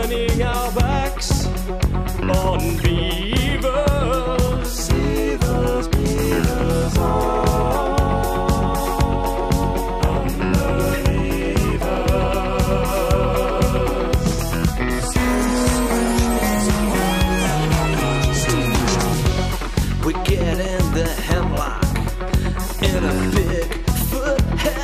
turning our backs on beavers. Beavers, beavers, We get in the hemlock in a Bigfoot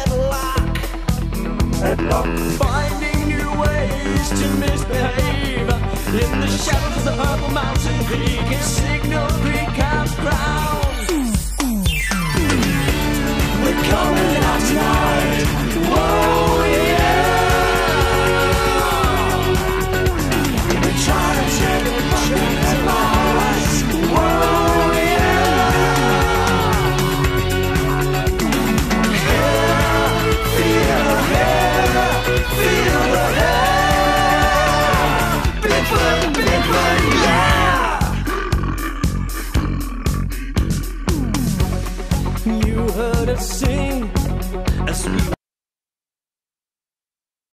headlock. Finding new ways to misbehave in the shadows of the purple mountain peak. Signal